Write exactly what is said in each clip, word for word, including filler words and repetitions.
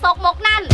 ซกมกนั่น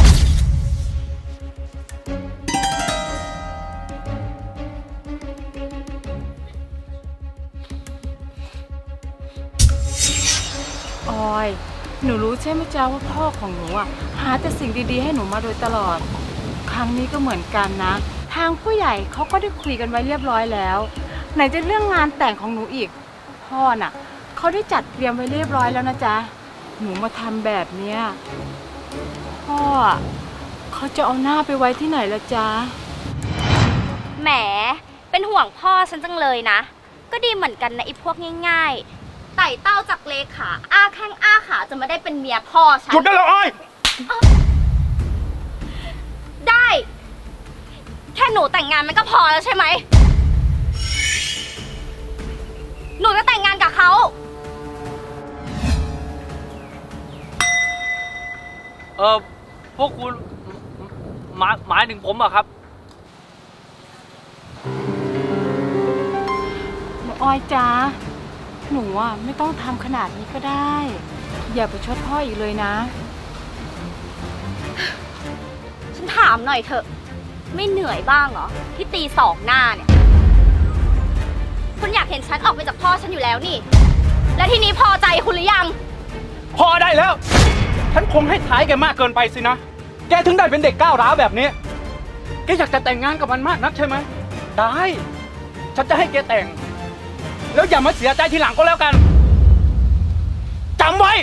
ออยหนูรู้ใช่ไหมจ๊ะว่าพ่อของหนูอ่ะหาแต่สิ่งดีๆให้หนูมาโดยตลอดครั้งนี้ก็เหมือนกันนะทางผู้ใหญ่เขาก็ได้คุยกันไว้เรียบร้อยแล้วไหนจะเรื่องงานแต่งของหนูอีกพ่อน่ะเขาได้จัดเตรียมไว้เรียบร้อยแล้วนะจ๊ะหนูมาทำแบบเนี้ยพ่อเขาจะเอาหน้าไปไว้ที่ไหนละจ๊ะแหมเป็นห่วงพ่อฉันจังเลยนะก็ดีเหมือนกันนะไอ้พวกง่ายๆไต่เต้าจากเลขาอ้าแข้งอ้าขาจะไม่ได้เป็นเมียพ่อฉันหยุดได้แล้วอ้อยได้แค่หนูแต่งงานมันก็พอแล้วใช่ไหมหนูจะแต่งงานกับเขาเออพวกคุณหมายหมายถึงผมอะครับหนูออยจ้าหนูอ่ะไม่ต้องทำขนาดนี้ก็ได้อย่าไปชดพ่ออีกเลยนะฉันถามหน่อยเถอะไม่เหนื่อยบ้างเหรอที่ตีสองหน้าเนี่ยคุณอยากเห็นฉันออกไปจากพ่อฉันอยู่แล้วนี่และทีนี้พอใจคุณหรือยังพอได้แล้วฉันคงให้ท้ายแกมากเกินไปสินะแกถึงได้เป็นเด็กก้าวร้าวแบบนี้แกอยากจะแต่งงานกับมันมากนักใช่ไหมได้ฉันจะให้แกแต่งแล้วอย่ามาเสียใจทีหลังก็แล้วกันจำไว้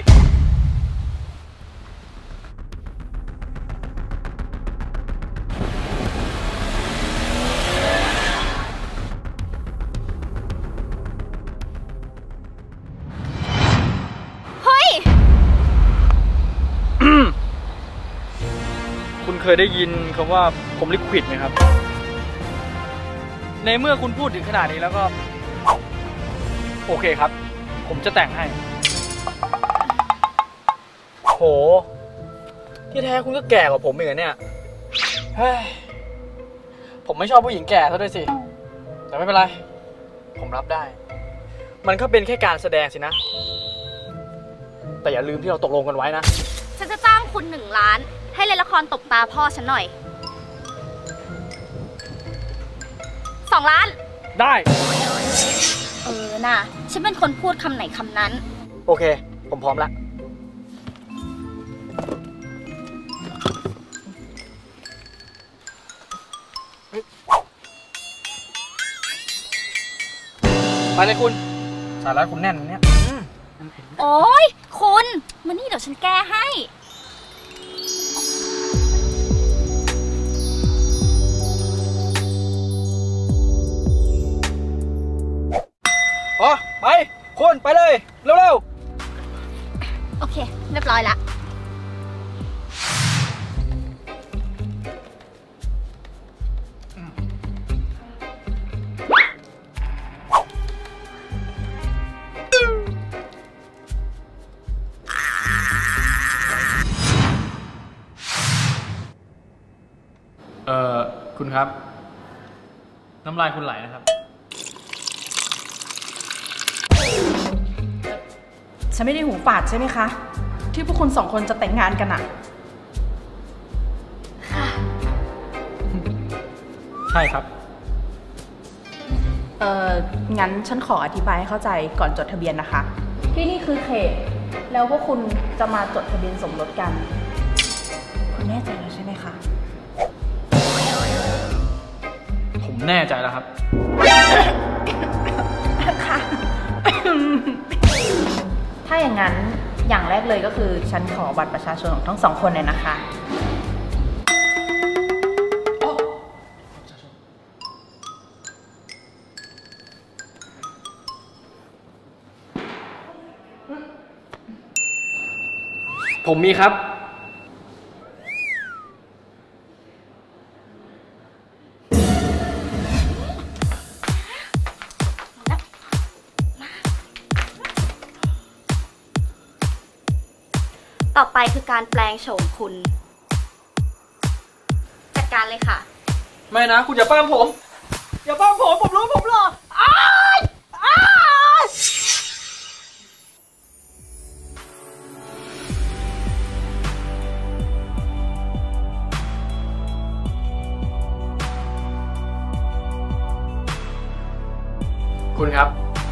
เฮ้ยคุณเคยได้ยินคำว่าผมลิควิดไหมครับในเมื่อคุณพูดถึงขนาดนี้แล้วก็โอเคครับผมจะแต่งให้โหที่แท้คุณก็แก่กว่าผมอีกเนี่ยเฮ้ยผมไม่ชอบผู้หญิงแก่ซะด้วยสิแต่ไม่เป็นไรผมรับได้มันก็เป็นแค่การแสดงสินะแต่อย่าลืมที่เราตกลงกันไว้นะฉันจะจ้างคุณหนึ่งล้านให้เล่นละครตบตาพ่อฉันหน่อยสองล้านได้เออน่ะฉันเป็นคนพูดคำไหนคำนั้นโอเคผมพร้อมแล้วไปเลยคุณสาระคุณแน่นเนี่ยโอ๊ยคุณมานี่เดี๋ยวฉันแก้ให้อ๋อไปคุณไปเลยเร็วๆโอเคเรียบร้อยละเอ่อคุณครับน้ำลายคุณไหลนะครับฉันไม่ได้หูฝาดใช่ไหมคะที่พวกคุณสองคนจะแต่งงานกันอะค่ะใช่ครับเอองั้นฉันขออธิบายให้เข้าใจก่อนจดทะเบียนนะคะที่นี่คือเขตแล้วพวกคุณจะมาจดทะเบียนสมรสกันคุณแน่ใจแล้วใช่ไหมคะผมแน่ใจแล้วครับค่ะถ้าอย่างนั้นอย่างแรกเลยก็คือฉันขอบัตรประชาชนของทั้งสองคนเลยนะคะผมมีครับต่อไปคือการแปลงโฉมคุณจัดการเลยค่ะไม่นะคุณอย่าป้ามผมอย่าป้ามผมผมรู้ผมหรออ้ายอ้ายคุณครับ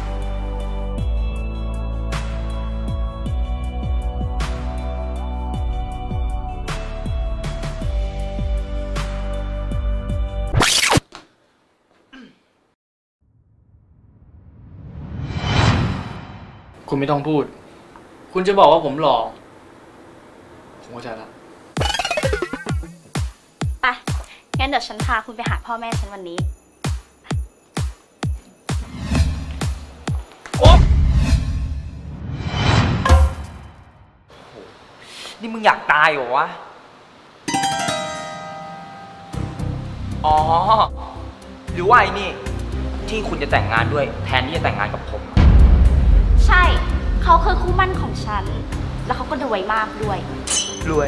คุณไม่ต้องพูด คุณจะบอกว่าผมหล่อ ผมเข้าใจแล้วไป งั้นเดี๋ยวฉันพาคุณไปหาพ่อแม่ฉันวันนี้โอ๊ะนี่มึงอยากตายเหรอวะ อ๋อ หรือว่าไอ้นี่ ที่คุณจะแต่งงานด้วยแทนที่จะแต่งงานกับผมใช่ เขาคือคู่มั่นของฉัน แล้วเขาก็รวยมากด้วยรวย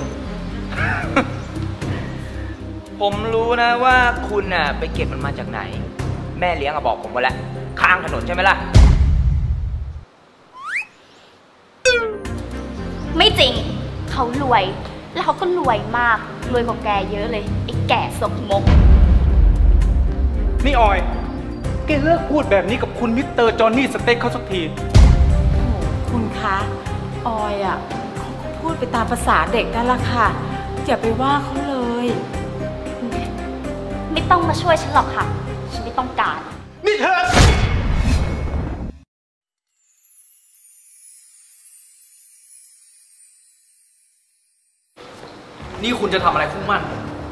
ผมรู้นะว่าคุณน่ะไปเก็บมันมาจากไหน แม่เลี้ยงอะบอกผมไว้แล้ว ข้างถนนใช่ไหมล่ะไม่จริง เขารวย แล้วเขาก็รวยมาก รวยกว่าแกเยอะเลย ไอ้แก่สกมกนี่ออย แกเลิกพูดแบบนี้กับคุณมิสเตอร์จอห์นนี่สเต็กเขาสักทีโอ้โหคุณคะ ออยอ่ะเขาก็พูดไปตามภาษาเด็กนั่นแหละค่ะ อย่าไปว่าเขาเลยไม่ต้องมาช่วยฉันหรอกค่ะ ฉันไม่ต้องการนี่เธอนี่คุณจะทำอะไรคู่มั่น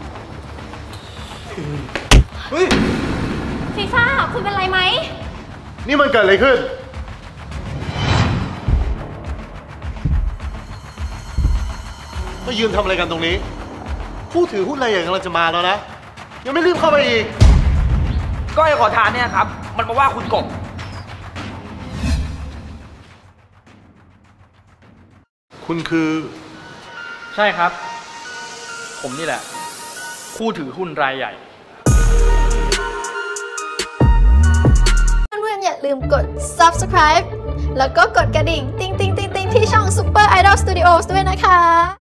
เฮ้ยฟีฟ่า คุณเป็นไรไหมนี่มันเกิดอะไรขึ้น ก็ยืนทำอะไรกันตรงนี้ ผู้ถือหุ้นรายใหญ่กำลังจะมาแล้วนะ ยังไม่รีบเข้าไปอีกก็ไอ้ขอทานเนี่ยครับ มันมาว่าคุณกบคุณคือใช่ครับ ผมนี่แหละ ผู้ถือหุ้นรายใหญ่เพื่อนๆอย่าลืมกด ซับสไครบ์ แล้วก็กดกระดิ่ง ติ๊งติ๊งติ๊งติ๊งที่ช่อง Super Idol Studios ด้วยนะคะ